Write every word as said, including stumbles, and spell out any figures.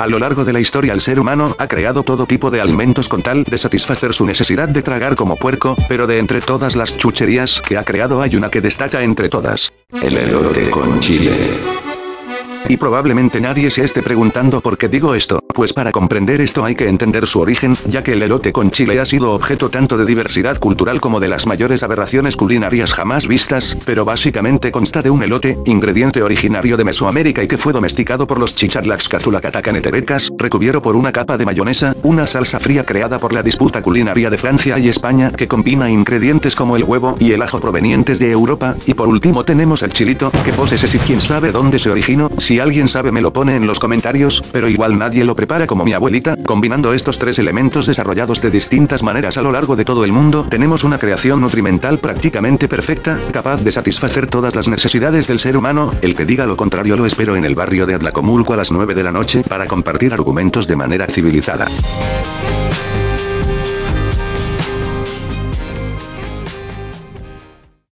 A lo largo de la historia el ser humano ha creado todo tipo de alimentos con tal de satisfacer su necesidad de tragar como puerco, pero de entre todas las chucherías que ha creado hay una que destaca entre todas. El elote con chile. Y probablemente nadie se esté preguntando por qué digo esto, pues para comprender esto hay que entender su origen, ya que el elote con chile ha sido objeto tanto de diversidad cultural como de las mayores aberraciones culinarias jamás vistas, pero básicamente consta de un elote, ingrediente originario de Mesoamérica y que fue domesticado por los chicharlax cazulacatacanetebecas, recubierto por una capa de mayonesa, una salsa fría creada por la disputa culinaria de Francia y España que combina ingredientes como el huevo y el ajo provenientes de Europa, y por último tenemos el chilito, que pues ese sí quién sabe dónde se originó. Si alguien sabe me lo pone en los comentarios, pero igual nadie lo prepara como mi abuelita. Combinando estos tres elementos desarrollados de distintas maneras a lo largo de todo el mundo, tenemos una creación nutrimental prácticamente perfecta, capaz de satisfacer todas las necesidades del ser humano. El que diga lo contrario lo espero en el barrio de Atlacomulco a las nueve de la noche para compartir argumentos de manera civilizada.